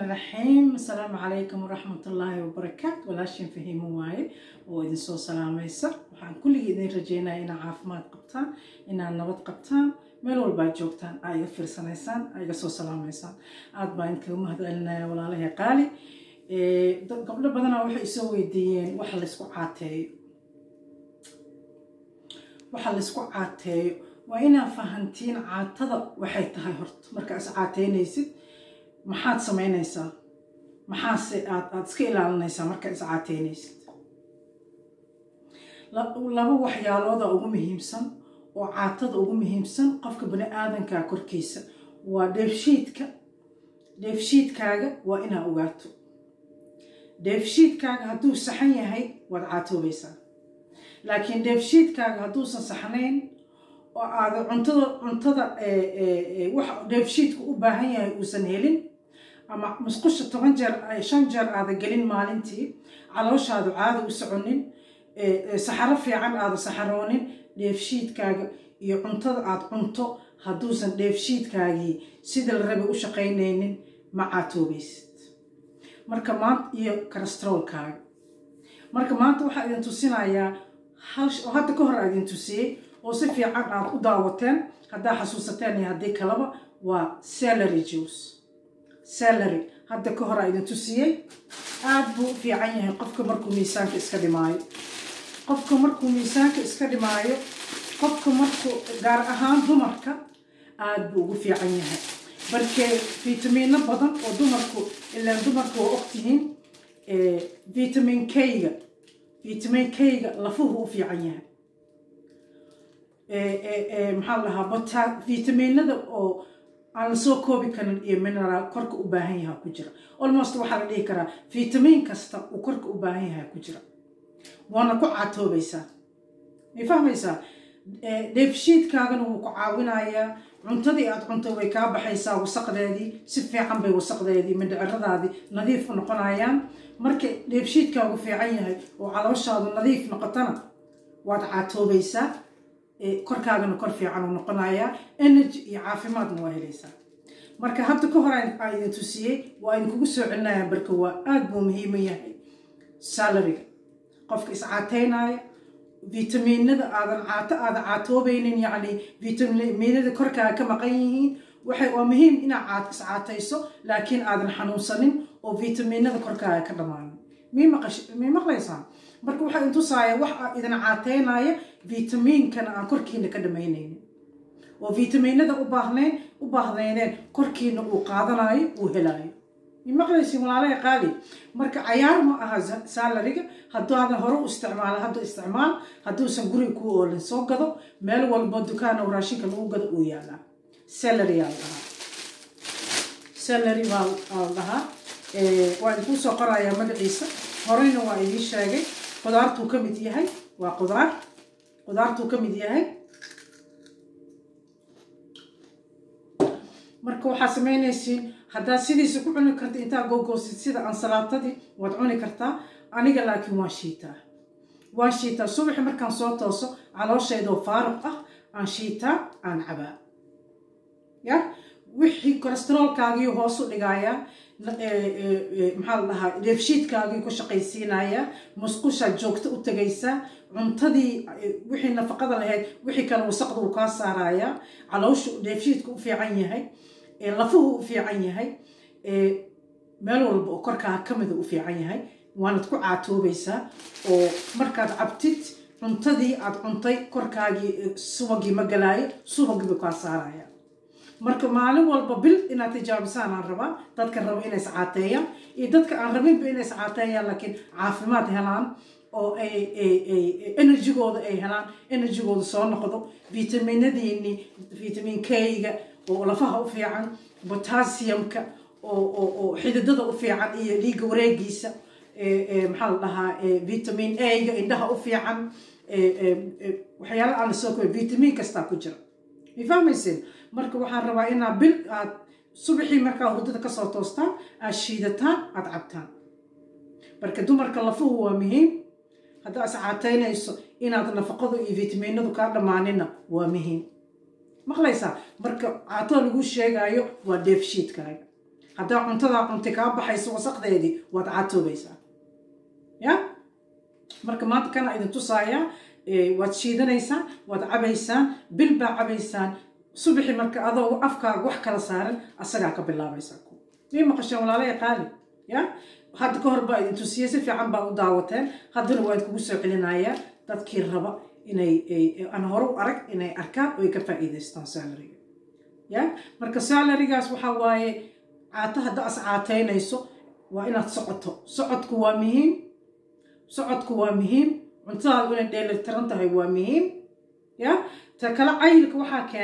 الرحيم. السلام عليكم ورحمة الله وبركاته. ولاشين فهموا واي وإذن سو سلام يسر وحان كل إذن رجينا إنا عافمات قبطان إنا نبض قبطان ميلول باي جوكتان آيغا فرسانيسان آيغا سو سلام يسان عاد باين كومهد إلنا ولا له قالي قبل بدنا وحي يسوي ديين وحل اسكو عاتي وإنا فهمتين عاتضا وحي تهي هرت مركز عاتينيسد maxaad samaynaysaa maxaase aad iska ilaalinaysaa marka is caateynaysid laba waxyaalooda ugu muhiimsan oo caatada ugu muhiimsan qofka bani aadanka korkiisa waa dheefshiidkaaga waa inaa ogaato dheefshiidkaaga hadduu saxan yahay waad caatoobaysaa laakiin dheefshiidkaaga hadduusan saxnayn oo aad cuntada wax dheefshiidku u baahan yahay uusan helin ama musqusha 5 jeer aad gelin maalintii calooshaadu caadi u soconin saxaro fiican aad saxaroonin dheefshiidkaaga iyo cuntada aad cunto hadduusan dheefshiidkaagii sida la rabay u shaqaynaynin ma caatoobaysid marka maanta iyo cholesterolkaaga marka maanta waxaa idin tusinayaa hadda ka hor idin tusiyey oo si fiican aad u daawateen haddaa xasuusateen iyo haddii kalaba waa celery juice celery hadda ka hor idin tusiyey aad buu u fiican yahay qofka markuu miisaanka iska dhimaayo qofka markuu gaar ahaan dumarka aad buu ugu fiican yahay balkee fiitamiino badan oo dumarku ilaa dumarku waa ogtihiin vitamin K-ga lafuhu u fiican yahay maxaa lahaa fitamiinada oo aan soo koobi karin iyo mineral korka u baahan yahay ku jira almost waxa la dhihi karaa fitamiin kasta uu korka u baahan yahay ku jira waana ku caatoobaysaa ma fahmaysaa dheefshiidkaagana wuu ku caawinayaa cuntadii aad cunto way kaa baxaysaa wasaqdeedii si fiican bay wasaqdeedii mindhiciradaadii nadiif u noqonayaan marka dheefshiidkaagu fiican yahay oo calooshaadu nadiif noqotana waad caatoobaysaa korkaagana kor fiican uu noqonayaa energy iyo caafimaadna waa helaysaa marka hadda ka hor aan idin tusiyey waa idinkugu soo celinayaa barka waa aad buu muhiim u yahay salaryga qofka is caateynaya fitamiinada aadan caatoobaynin yacni fitamiinada korkaaga ka maqan yihiin waa muhiim inaad is caatayso laakiin aadan xanuunsanin oo fitamiinada korkaaga ka dhamaanin mii maqlaysaa marka waxaa intusaaya wax idin caateynaya vitamiinkana aan korkiina ka dhamaynaynin oo vitamiinada u baahnayneen korkiina uu qaadanayo uu helayo maqlaysiin walaalaya qaali marka cayaar ma aha salaryga haddaadan hore u isticmaala hadda isticmaal hadduusan guriga kuu oolin soo gado meel walbo dukaana raashinka lagu gado uu yaalaa celery aa dhahaa waa idinkuu soo qorayaa magaciisa horeyna waa idiin sheegay qudaartuu ka mid yahay waa qudaartuu ka mid yahay marka waxaa samaynaysiin haddaad sidiisa ku cuni karta intaa googoosid sida ansalaatadii waad cuni kartaa aniga laakiin waan shiitaa subaxi markaan soo tooso calooshaydoo faaruq ah aan shiitaa aan cabaa ya wixii cholesterolkaagii hoos u dhigayaa maxaa la dhahaa dheefshiidkaagii ku shaqaysiinaya musqusha joogta u tagaysaa cuntadii wixii nafaqada lahayd wixii kale wasaqda uu kaa saarayaa caloosha dheefshiidka u fiican yahay lafuhu u fiican yahay meel walba oo korkaaga ka mida u fiican yahay waanad ku caatoobaysaa oo markaad cabtid cuntadii aad cuntay korkaagii subagii ma galaayo subagii buu kaa saaraya marka maalin walba bil inaad tijaabisaan aan rabaa dadka raba inay iscaateeyaan iyo dadka aan rabinba inay iscaateeyaan laakiin caafimaad helaan oo enerjigooda ay helaan enerjigooda soo noqdo vitamiinadiini vitamin K-ga oo lafaha u fiican potassiumka oo xididada u fiican iyo dhiigga wareegiisa maxaa la dhahaa vitamin A-ga indhaha u fiican waxyaalo aan soo koobi vitamin kasta ku jira ma fahmaysin marka waxaan rabaa inaa bil aad subaxii markaa hurdada kasoo toostaan aad shiidataan aad cabtaan marka dumarka lafuhu waa muhiim haddaa is caateynayso inaad nafaqadu iyo vitamiinadu kaa dhammaanina waa muhiim maqlaysaa marka caato lagu sheegayo waa dheefshiidkaaga haddaa cuntadaa cunti kaa baxayso wasaqdeedii waad caatoobaysaa ya marka maanta kana idin tusaaya waad shiidanaysaan waad cabaysaan bil baa cabaysaan subaxi marka adoo afkaaga wax kala saaran asagaa ka bilaabaysaa mii maqasheen walaalaya qaali ya hadda ka hor baa idin tusiyey si fiican baa u daawateen haddana waa idinkugu soo celinayaa dadkii raba inay aan hore u arag inay arkaan oo ay ka faa'iidaystaan salariga ya marka salarigaas waxaa waaye caata hadda as caataynayso waa inaad socoto socodku waa muhiim cuntadaadu inay dheelitiran tahay waa muhiim ya ta kale cayilka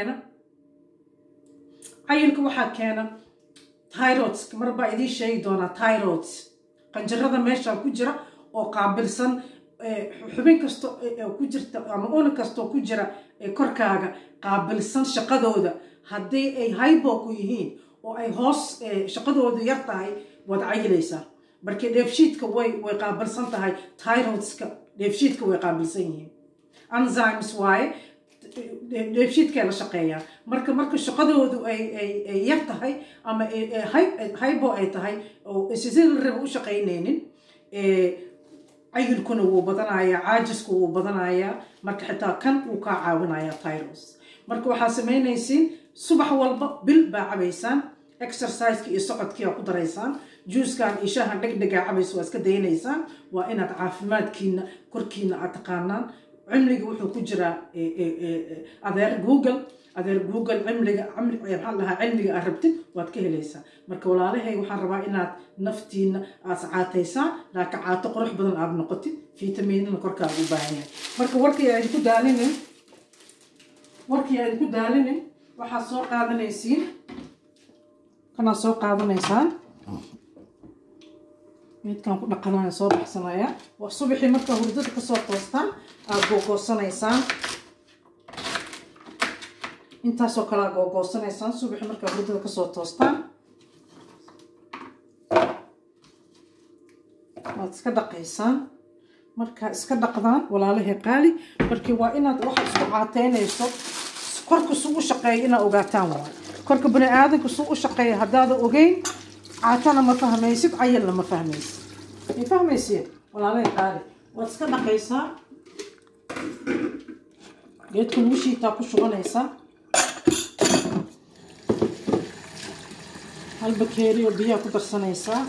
waxaa keena thyroids mar baa idiin sheegi doonaa thyroids qanjarada meesha ku jira oo qaabilsan xubin kasto ku jirta ama una kasto ku jira korkaaga qaabilsan shaqadooda haddii ay hypo ku yihiin oo ay hoos shaqadoodu yar tahay waad cayilaysaa markii dheefshiidka way qaabilsan tahay thyroidska dheefshiidka way qaabilsan yihiin enzymes waaye dheefshiidkay la shaqeeyaan marka shaqadoodu ay yar tahay ama hypo ay tahay oo sida la rabo u shaqaynaynin cayilkuna wuu badanayaa caajisku wuu badanayaa marka xitaa kan uu kaa caawinayaa thyroids marka waxaa samaynaysiin subax walba bil baa cabaysaan exerciseki iyo socodkii aa ku daraysaan juuskan iyo shaahan dhegdhegaa cabayso waa iska daynaysaan waa inaad caafimaadkiina korkiina aad taqaanaan cimriga wuxuu ku jiraa adeer google cilmiga aad rabtid waad ka helaysaa marka walaalahay waxaan rabaa inaad naftiina aad caataysaan laakiin caato qurux badan aad noqotid fitamiinana korkaaga u baahan yahay marka warkii aan ku daalinin waxaad soo qaadanaysiin kanaad soo qaadanaysaan midkaan ku dhaqanaya soo baxsanaya waa subaxii markaa hurdada kasoo toostaan aad googoosanaysaan intaasoo kale aad googoosanaysaan subaxii markaa hurdada kasoo toostaan waad iska dhaqaysaan markaa iska dhaqdaan walaalahay qaali markii waa inaad waxa isku caateynayso korka suu u shaqeeya inaad ogaataan waa korka bani aadanka suu u shaqeeya haddaada ogeyn caatana ma fahmaysid cayalna ma fahmaysid ay fahmaysiin walaalahay qaali waad iska dhaqaysaa geedka lagu shiitaa ku shubanaysaa hal bakeeri oo biyaha ku darsanaysaa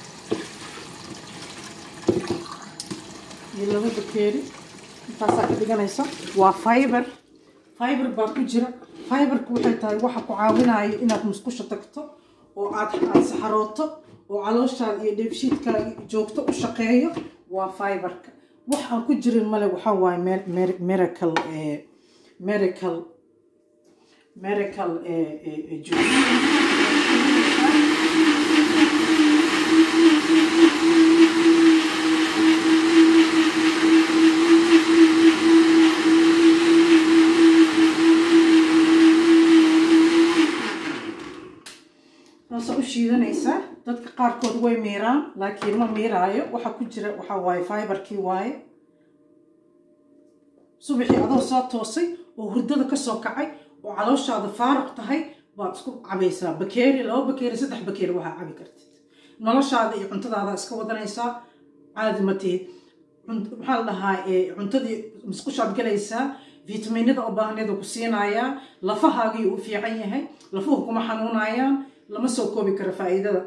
iyo 2 bakeeri intaasaa ka dhiganaysa waa fiber baa ku jira fiberku waxay tahay waxa ku caawinaya inaad musqusha tagto oo aad saxarooto oo calooshaada iyo dheefshiidkaaga joogto u shaqeeyo waa fiberka wax aan ku jirin male waxaa waaye miracle juice shiidanaysaa dadka qaarkood way miiraan laakiin ma miiraayo waxa ku jira waxa waaye fiberkii waaye subaxii adoo soo toosay oo hurdada ka soo kacay oo calooshaada faaruq tahay baad isku cabaysaa bakeeri 2 bakeeri 3 bakeeri waxaa cabi kartid noloshaada iyo cuntadaada iska wadanaysaa caadi ma tihid maxaa la dhahaa cuntadii musqushaad galaysaa fitamiinada oo baahnida ku siinayaa lafahaagii u fiican yahay lafuhu kuma xanuunayaan lama soo koobi karo faa'iidada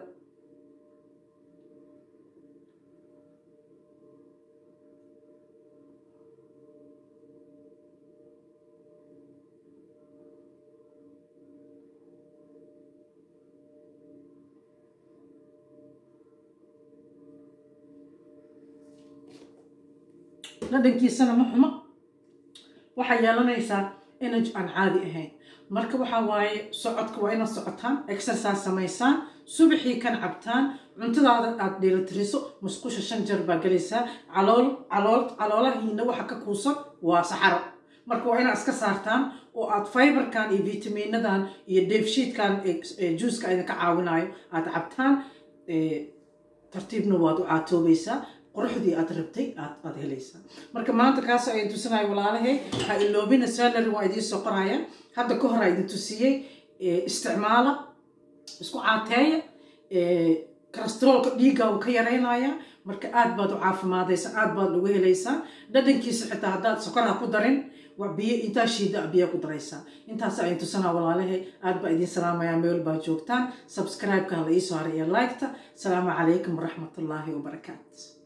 dhadhankiisana ma xumo waxay yeelanaysaa energy aan caadi ahayn marka waxaa waaye socodka waa inaad socotaan exercise samaysaan subaxii kan cabtaan cuntadaada aad dheelitiriso musqusha 5 jeer baa galaysaa caloolahiina waxa ka kuusan waa saxaro marka waa inaad iska saartaan oo aad fiberkan iyo vitamiinadan iyo dheefshiidkan juuska idinka caawinayo aad cabtaan tartiibna waad u caatoobaysaa quruxdii aad rabtay aad helaysaa marka maanta kaas ayaan tusinayo walaalahay ha iloobina salary waa idiin soo qoraya hadda ka hor idin tusiyey isticmaala isku caateeya kolestaroolka dhiigga uu ka yaraynaya marka aad baad u caafimaadaysa aad baad ugu helaysaa dhadhankiisa xitaa haddaad sokor ha ku darin waa biyo intaa shiida biyo ku daraysaa intaas ay tusanaa walaalahay aad baa idin salaamaya meel baa joogtaan subscribe-ka la ii soo haray iyo like-ta salaamu calaykum waraxmatullaahi wabarakaatu